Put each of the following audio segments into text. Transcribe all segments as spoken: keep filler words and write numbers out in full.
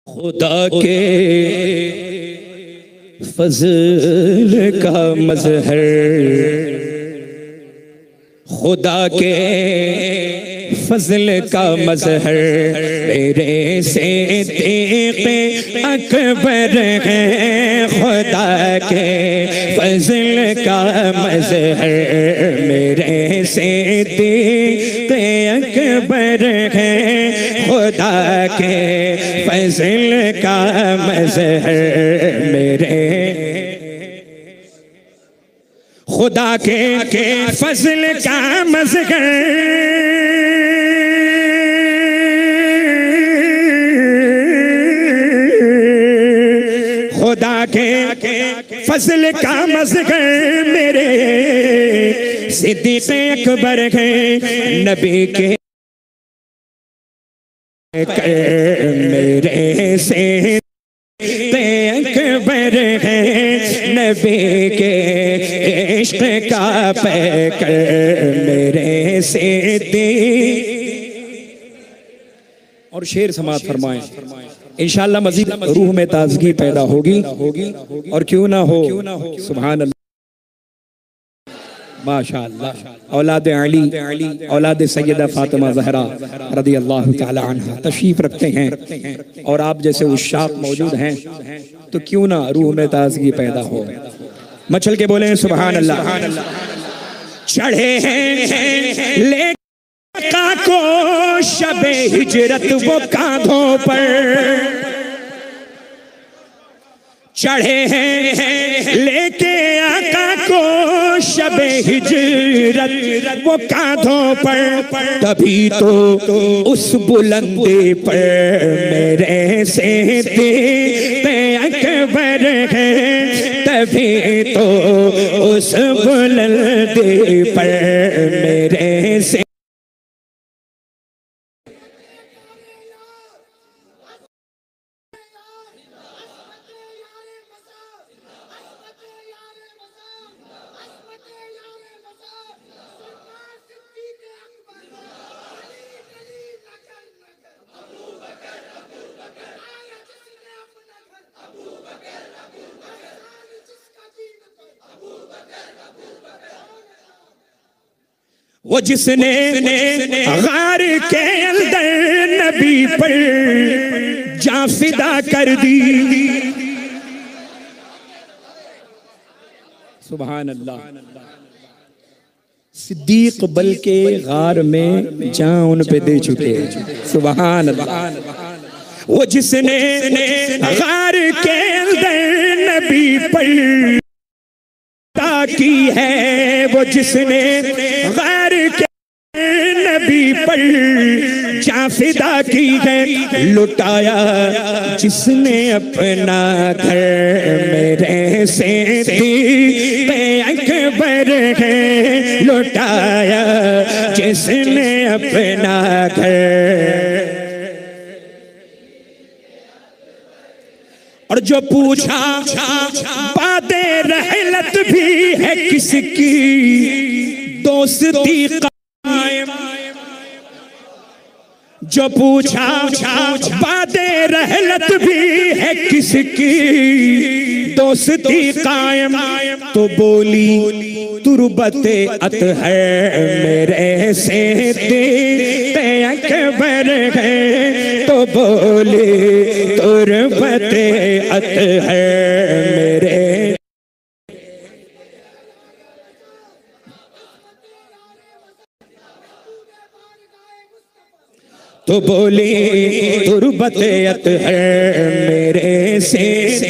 खुदा के फज़ल का मज़हर, खुदा के फज़ल का मज़हर मेरे सिद्दीक़ अकबर है। खुदा के फज़ल का मज़हर मेरे सिद्दीक़ अकबर है। खुदा के फज़ल का मज़हर मेरे खुदा के के फज़ल का मज़हर खुदा के फज़ल का मज़हर मेरे सिद्दीक़ अकबर है। नबी के मेरे सिद्दीक़ अकबर है। नबी के इश्क़ का पैकर मेरे सिद्दीक़। और शेर समाअत फरमाएं, इंशाअल्लाह मज़ीद रूह में ताज़गी पैदा होगी और क्यों ना हो। सुभान अल्लाह, माशाअल्लाह। औलाद अली, औलाद सैयदा फातिमा ज़हरा रज़ी अल्लाह तआला अन्हा तशरीफ रखते हैं और आप जैसे उश्शाक़ मौजूद हैं तो क्यों ना रूह में ताज़गी पैदा हो। मचल के बोले सुभान अल्लाह। चढ़े हैं ले आका को शबे हिजरत वो कांधों पर, चढ़े हैं लेके आका को शबे हिजरत वो कांधों पर। तभी तो उस बुलंदी पर मेरे सिद्दीक़ अकबर है। तभी तो उस बुलंदी पर मेरे से वो जिसने गार के अंदर नबी पर जान फिदा कर दी। सुभान अल्लाह। सिद्दीक बल के गार में जान उन पे दे चुके। सुभान अल्लाह। वो जिसने गार के अंदर नबी पर की है, वो जिसने गैर के नबी पर जान फिदा की है। लुटाया जिसने अपना घर मेरे सिद्दीक़ अकबर है। लुटाया जिसने अपना घर। और जो पूछा बादे रहलत भी है किसकी, दोस्ती कायम। जो पूछा बादे रहलत भी है किसकी, दोस्ती कायम। तो बोली तुरबते अतहर मेरे सिद्दीक़ अकबर है। तो बोली तुरबते अतहर मेरे। तो बोली तुरबते अतहर मेरे से।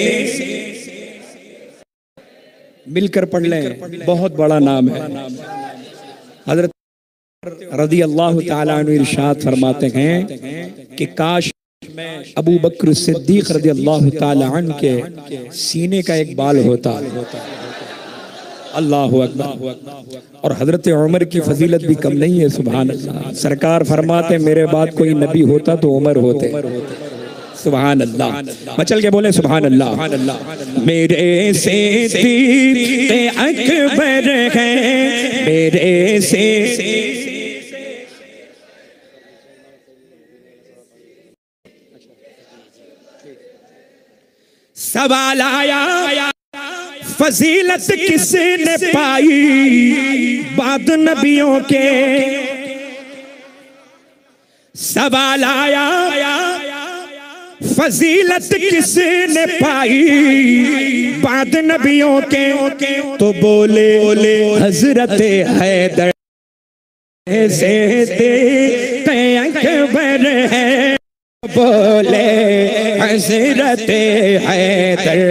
मिलकर पढ़ लें, बहुत बड़ा नाम है। हज़रत रज़ी अल्लाह तआला अन्हु इरशाद फरमाते हैं कि काश अबू बकर सिद्दीक़ रज़ी अल्लाह तआला अन्हु के सीने का एक बाल होता। अल्लाहु अकबर। और हज़रत उमर की फजीलत भी कम नहीं है। सुभान अल्लाह। सरकार फरमाते मेरे बाद कोई नबी होता तो उमर होते। सुभान अल्लाह। मचल के बोले सुभान अल्लाह। मेरे सिद्दीक़ अकबर है, मेरे से सवाल आया फजीलत किसने पाई बाद नबियों के। सवाल आया फजीलत किसने पाई बाद नबियों के। तो बोले बोले हजरत हैदर से देखते अकबर है। बोले हजरत हैदर।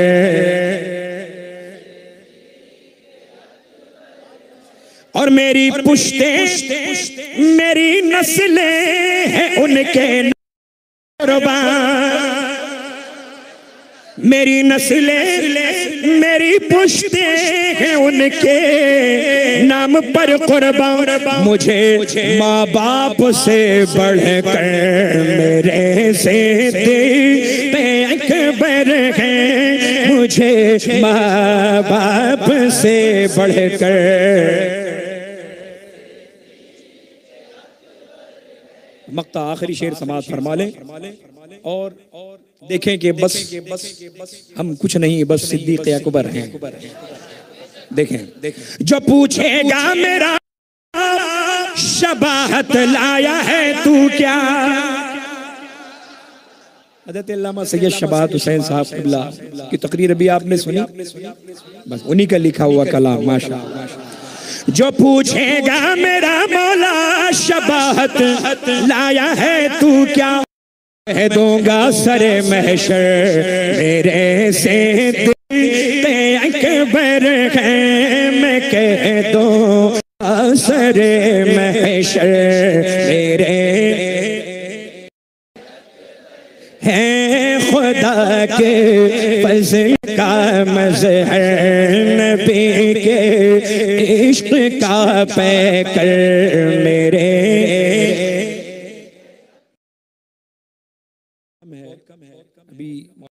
और मेरी पुश्तें मेरी नस्लें हैं उनके कुर्बान। मेरी नस्लें मेरी पुश्तें हैं उनके नाम पर कुर्बान। मुझे माँ बाप से बढ़कर मेरे से देखते अकबर हैं। मुझे माँ बाप से बढ़कर। मक्ता आखिरी शेर समाज फरमा लें और देखें कि बस हम कुछ नहीं बस सिद्दीक़ अकबर हैं। देखें जो पूछेगा मेरा शबाहत लाया है तू क्या। हज़रत अल्लामा सैयद शबाहत हुसैन साहब क़िबला की तकरीर अभी आपने सुनी, बस उन्हीं का लिखा हुआ कलाम माशाअल्लाह। जो पूछेगा मेरा मौला शबाहत लाया है तू क्या। कह दूंगा सरे महशर मेरे से देखते अकबर हैं। मैं कह दूंगा सरे महशर मेरे हैं। खुदा के फज़ल का मज़हर नबी के इश्क का पैकर मेरे अभी